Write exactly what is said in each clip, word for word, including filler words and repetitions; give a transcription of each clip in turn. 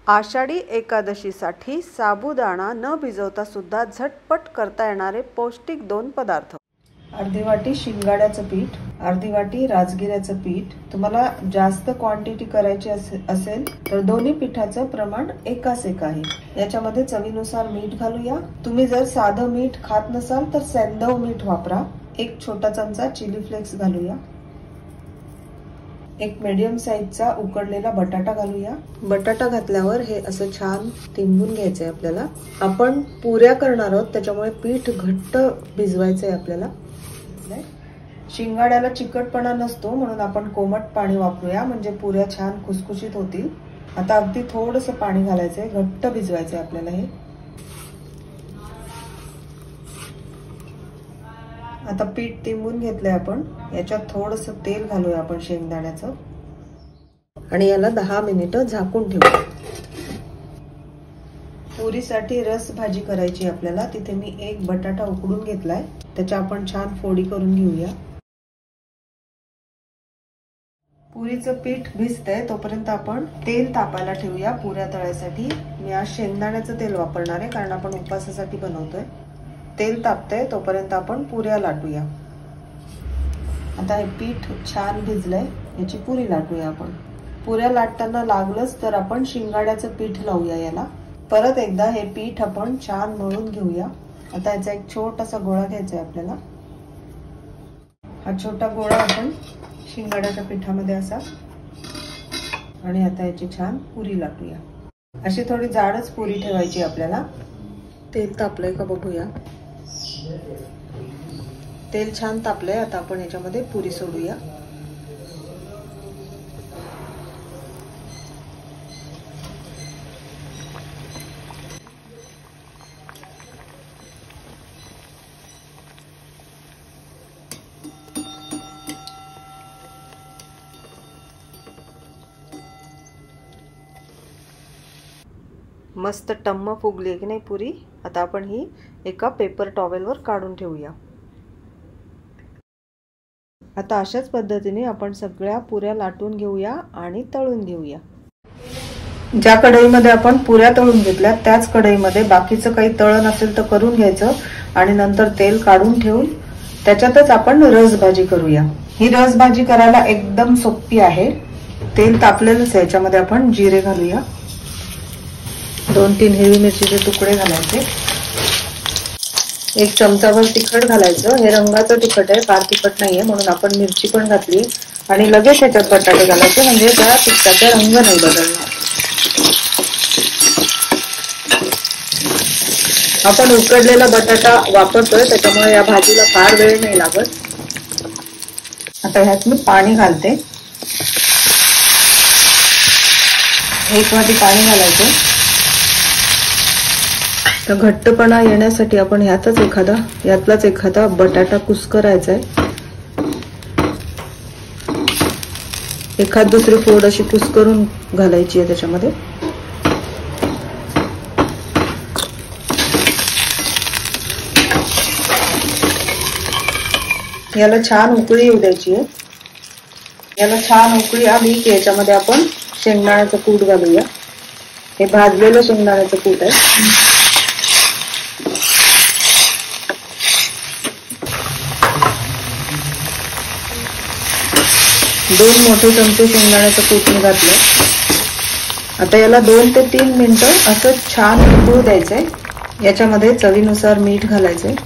आषाढी एकादशीसाठी साबुदाणा न भिजवता सुद्धा झटपट करता येणारे पौष्टिक दोन पदार्थ। अर्धी वाटी शिंगाड्याचं पीठ, अर्धी वाटी राजगिऱ्याचं पीठ। तुम्हाला जास्त क्वांटिटी करायची असेल तर दोन्ही पिठाचं प्रमाण एकाच एक आहे। याच्यामध्ये चवीनुसार मीठ घालूया। तुम्ही जर साधं मीठ खात नसाल तर सेंधव मीठ वापरा। एक छोटा चमचा चिली फ्लेक्स घालूया। एक मीडियम साईजचा उकडलेला बटाटा घालूया। बटाटा घातल्यावर हे असं छान तिंबून घ्यायचंय आपल्याला। आपण पुऱ्या करणार आहोत त्याच्यामुळे पीठ घट्ट भिजवायचंय आपल्याला। शिंगाड्याला चिकटपणा नसतो म्हणून आपण कोमट पाणी वापरूया, म्हणजे पुऱ्या छान खुसखुशीत होतील। आता अगदी थोडंसं पाणी घालायचंय, घट्ट भिजवायचंय आपल्याला हे। आता पीठ तिंबून घेतलंय आपण। याच्यात थोडंसं तेल घालूया आपण शेंगदाण्याचं आणि याला दहा मिनिटं झाकून ठेवूया। पुरीसाठी रस भाजी करायची आपल्याला। तिथे मी एक बटाटा उकडून घेतलाय, त्याच्या आपण छान फोडी करून घेऊया। पुरीचं पीठ भिजतंय तोपर्यंत आपण तेल तापायला ठेवूया पुऱ्या तळायसाठी। मी आज शेंगदाण्याचं तेल वापरणार आहे कारण आपण उपवासासाठी बनवतोय। तेल तापतंय तोपर्यंत आपण पुऱ्या लाटूया। आता हे पीठ छान भिजलंय, याची पुरी लाटूया आपण। पुऱ्या लाटताना लागलंच तर आपण शिंगाड्याचं पीठ लावूया याला। परत एकदा हे पीठ आपण छान मळून घेऊया। आता याचा एक छोटासा गोळा घ्यायचा आहे आपल्याला। हा छोटा गोळा आपण शिंगाड्याच्या पिठामध्ये असा, आणि आता याची छान पुरी लाटूया। अशी थोडी जाडच पुरी ठेवायची आपल्याला। तेल तापलंय का बघूया। तेल छान तापलंय। आता आपण याच्यामध्ये पुरी सोडूया। मस्त टम्म फुगली की नाही पुरी। आता आपण ही एका पेपर टॉवेलवर काढून ठेवूया। आता अशाच पद्धतीने आपण सगळ्या पुऱ्या लाटून घेऊया आणि तळून घेऊया। ज्या कढईमध्ये आपण पुऱ्या तळून घेतल्या त्याच कढईमध्ये बाकीचं काही तळण असेल तर करून घ्यायचं आणि नंतर तेल काढून ठेवून त्याच्यातच आपण रस भाजी करूया। ही रस भाजी करायला एकदम सोपी आहे। तेल तापलेलंच आहे, याच्यामध्ये आपण जिरे घालूया। दोन तीन हिरवी मिरचीचे तुकडे घालायचे। एक चमचाभर तिखट घालायचं। हे रंगाचं तिखट आहे, फार तिखट नाहीये म्हणून आपण मिरची पण घातली आणि लगेच याच्यात बटाटे घालायचे, म्हणजे त्या तिखटाचा रंग नाही बदलणार। आपण उकडलेला बटाटा वापरतोय त्याच्यामुळे या भाजीला फार वेळ नाही लागत। आता ह्यात मी पाणी घालते। एक वाटी पाणी घालायचं। तर घट्टपणा येण्यासाठी आपण ह्यातच एखादा यातलाच एखादा बटाटा कुस्करायचा आहे। एखाद दुसरी फोड अशी कुस्करून घालायची आहे त्याच्यामध्ये। याला छान उकळी येऊ द्यायची आहे। याला छान उकळी आली की याच्यामध्ये आपण शेंगदाण्याचं कूट घालूया। हे भाजलेलं शेंगदाण्याचं कूट आहे। दोन मोठे चमचे शेंगदाण्याचं कूट मी घातलं। आता याला दोन ते तीन मिनिटं असं छान उकळू द्यायचंय। याच्यामध्ये चवीनुसार मीठ घालायचंय,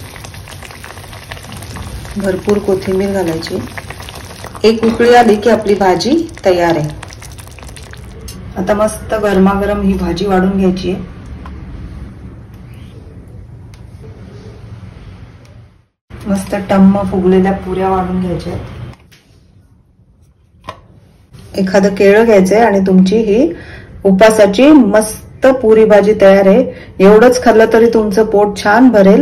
भरपूर कोथिंबीर घालायची। एक उकळी आली की आपली भाजी तयार आहे। आता मस्त गरमागरम ही भाजी वाढून घ्यायची आहे। मस्त टम्म फुगलेल्या पुऱ्या वाढून घ्यायच्या। एखादं केळं घ्यायचंय आणि तुमची ही उपासाची मस्त पुरी भाजी तयार आहे। एवढंच खाल्लं तरी तुमचं पोट छान भरेल।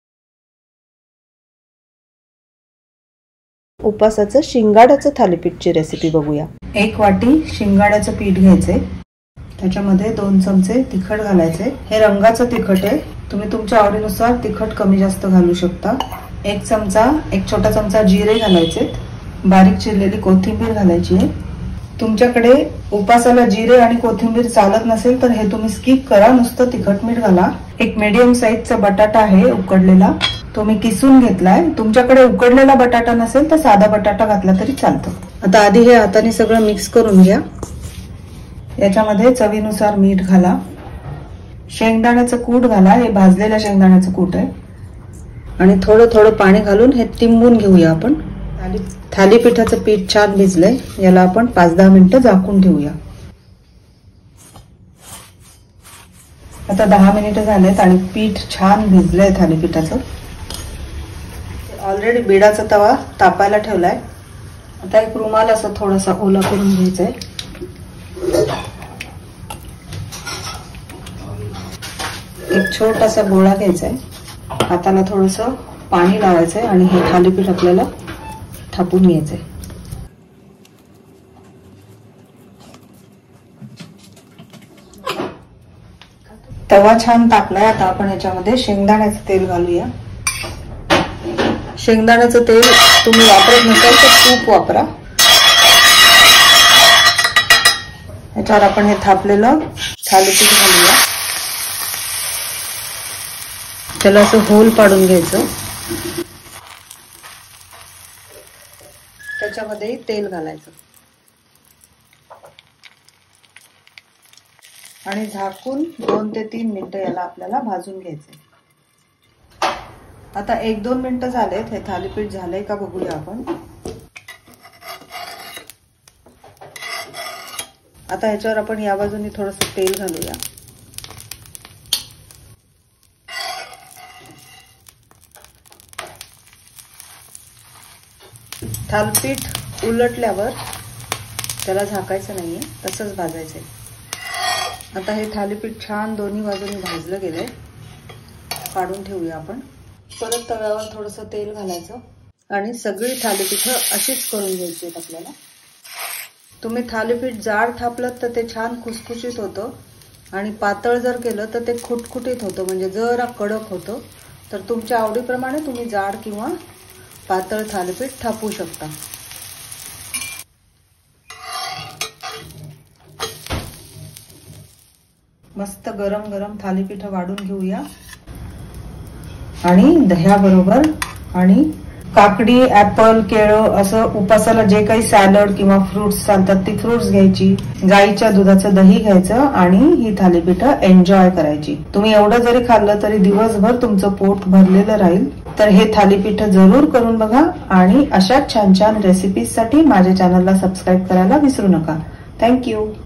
उपासाचं शिंगाड्याचं थालीपीठची रेसिपी बघूया। एक वाटी शिंगाड्याचं पीठ घ्यायचंय, त्याच्यामध्ये दोन चमचे तिखट घालायचे। हे रंगाचं तिखट आहे, तुम्ही तुमच्या आवडीनुसार तिखट कमी जास्त घालू शकता। एक चमचा एक छोटा चमचा जिरे घालायचे। बारीक चिरलेली कोथिंबीर घालायची आहे। तुमच्याकडे उपासाला जिरे आणि कोथिंबीर चालत नसेल तर हे तुम्ही स्किप करा, नुसतं तिखट मीठ घाला. एक मीडियम साईजचा बटाटा आहे उकडलेला, तो मी किसून घेतलाय. तुमच्याकडे उकडलेला बटाटा नसेल तर साधा बटाटा घातला तरी चालतो. आता आधी हे हाताने सगळं मिक्स करून घ्या. याच्यामध्ये चवीनुसार मीठ घाला, शेंगदाण्याचं कूट घाला, हे भाजलेल्या शेंगदाण्याचं कूट आहे, आणि थोडं थोडं पाणी घालून हे तिंबून घेऊया आपण. थालीपीठाचं पीठ छान भिजलंय, याला आपण पाच दहा मिनिटं झाकून ठेवूया. आता दहा मिनिटं झालेत आणि पीठ छान भिजलंय थालीपीठाचं. ऑलरेडी बिडाचा तवा तापायला ठेवलाय. आता एक रुमाल असं थोडासा ओला करून घ्यायचंय. एक छोटासा गोळा घ्यायचा आहे, हाताला थोडंसं पाणी लावायचंय आणि हे थालीपीठ आपल्याला थापून घ्यायचंय. तवा छान तापलाय. आता आपण याच्यामध्ये शेंगदाण्याचं तेल घालूया. शेंगदाण्याचं तेल तुम्ही वापरत नसाल तर तूप वापरा. याच्यावर आपण हे थापलेलं थालीपीठ घालूया. त्याला असं होल पाडून घ्यायचं. त्याच्यामध्ये तेल घालायचं आणि झाकून दोन ते तीन मिनिटं याला आपल्याला भाजून घ्यायचंय. आता एक दोन मिनिटं झालेत. हे थालीपीठ झालंय का बघूया आपण. आता ह्याच्यावर आपण या बाजूने थोडंसं तेल घालूया. थालीपीठ उलटल्यावर त्याला झाकायचं नाहीये, तसंच भाजायचंय. आता हे थालीपीठ छान दोन्ही बाजूनी भाजलं गेलंय. काढून ठेवूया आपण. परत तव्यावर थोडंसं तेल घालायचं आणि सगळी थालीपीठं अशीच करून घ्यायची आहेत आपल्याला. तुम्ही थालीपीठ जाड थापलं तर ते छान खुसखुशीत होतं आणि पातळ जर केलं तर ते खुटखुटीत होतं, म्हणजे जरा कडक होतं. तर तुमच्या आवडीप्रमाणे तुम्ही जाड किंवा पातळ थालीपीठ थापू शकता. मस्त गरम गरम थालीपीठ वाढून घेऊया आणि दह्याबरोबर आणि काकडी, ऍपल, केळं असं उपासाला जे काही सॅलड किंवा फ्रुट्स चालतात ती फ्रुट्स घ्यायची. गाईच्या दुधाचं दही घ्यायचं आणि ही थालीपीठं एन्जॉय करायची. तुम्ही एवढं जरी खाल्लं तरी दिवसभर तुमचं पोट भरलेलं राहील. तर हे थालीपीठ जरूर करून बघा आणि अशाच छान छान रेसिपीजसाठी माझ्या चॅनलला सबस्क्राईब करायला विसरू नका. थँक्यू.